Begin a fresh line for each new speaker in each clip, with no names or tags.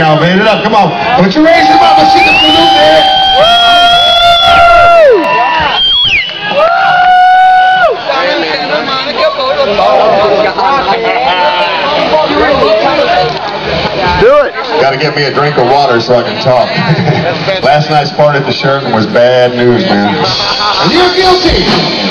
y'all made it up. Come on. Put your raise them up. Let's see the salute there.
Do it.
Gotta get me a drink of water so I can talk. Last night's party at the Sheraton was bad news, man. And you're guilty.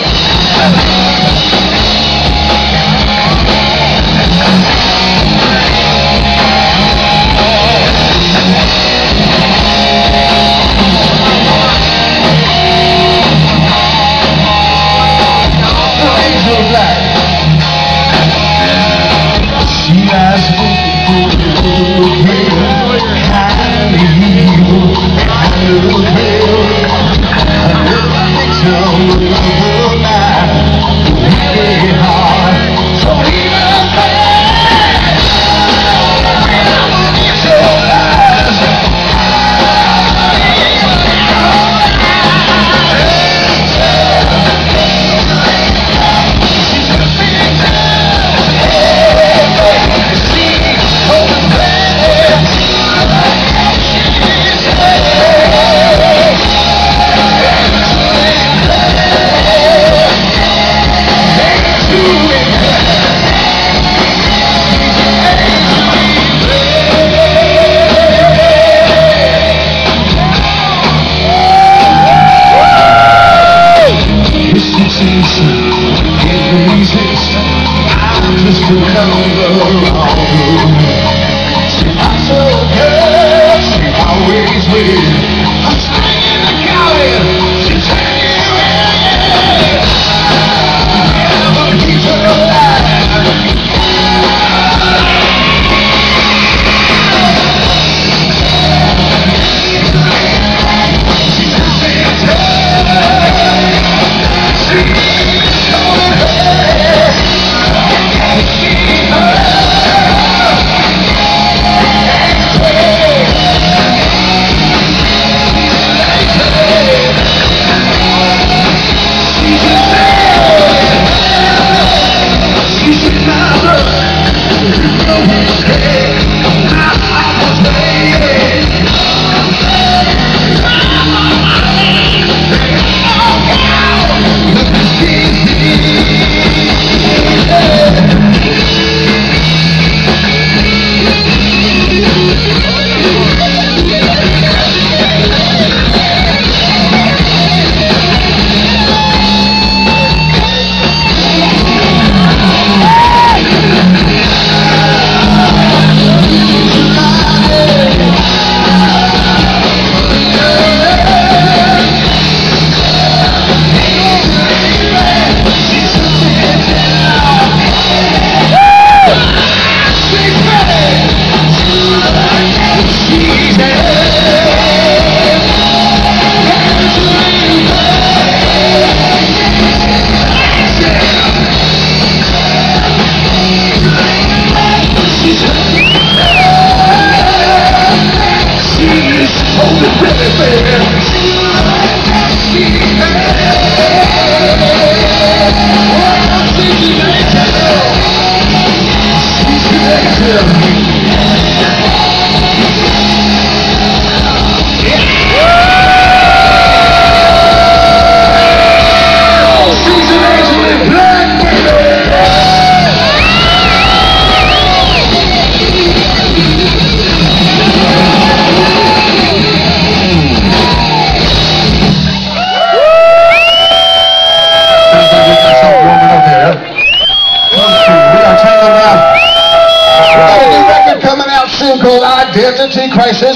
Called Identity Crisis.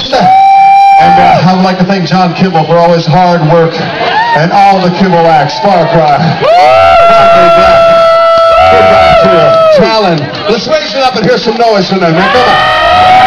And I would like to thank John Kimball for all his hard work and all the Kimball acts. Far Cry. Goodbye to Talon. Let's raise it up and hear some noise from them. Now, come on.